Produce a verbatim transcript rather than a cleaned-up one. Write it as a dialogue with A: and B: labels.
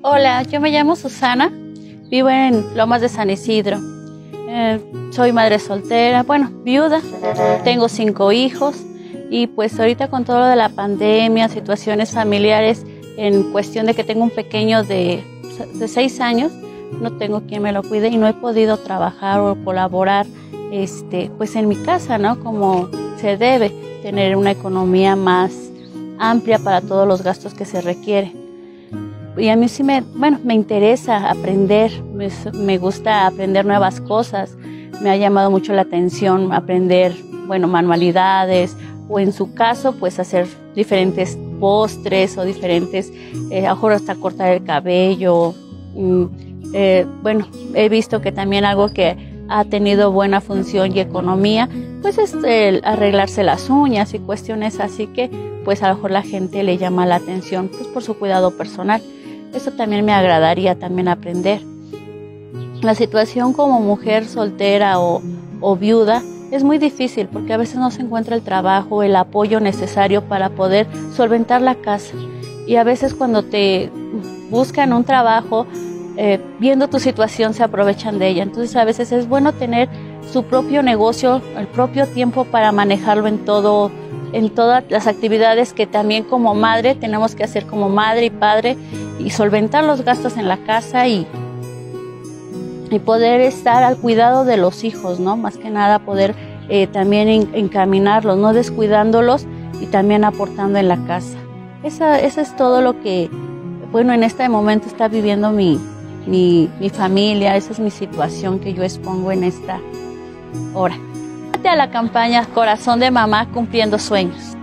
A: Hola, yo me llamo Susana, vivo en Lomas de San Isidro. Eh, soy madre soltera, bueno, viuda, tengo cinco hijos y pues ahorita con todo lo de la pandemia, situaciones familiares, en cuestión de que tengo un pequeño de, de seis años, no tengo quien me lo cuide y no he podido trabajar o colaborar este, pues en mi casa, ¿no? Como se debe, tener una economía más amplia para todos los gastos que se requieren. Y a mí sí me, bueno, me interesa aprender, me, me gusta aprender nuevas cosas, me ha llamado mucho la atención aprender, bueno, manualidades o en su caso, pues hacer diferentes postres o diferentes, eh, a lo mejor hasta cortar el cabello. Mm, eh, bueno, he visto que también algo que ha tenido buena función y economía, pues es el arreglarse las uñas y cuestiones así que, pues a lo mejor la gente le llama la atención, pues por su cuidado personal. Eso también me agradaría también aprender. La situación como mujer soltera o, o viuda es muy difícil porque a veces no se encuentra el trabajo, el apoyo necesario para poder solventar la casa. Y a veces cuando te buscan un trabajo, eh, viendo tu situación se aprovechan de ella. Entonces a veces es bueno tener su propio negocio, el propio tiempo para manejarlo en todo, en todas las actividades que también como madre tenemos que hacer como madre y padre y solventar los gastos en la casa y, y poder estar al cuidado de los hijos, ¿no? Más que nada poder eh, también en, encaminarlos, no descuidándolos y también aportando en la casa. Esa, eso es todo lo que, bueno, en este momento está viviendo mi, mi, mi familia, esa es mi situación que yo expongo en esta hora. A la campaña Corazón de Mamá Cumpliendo Sueños.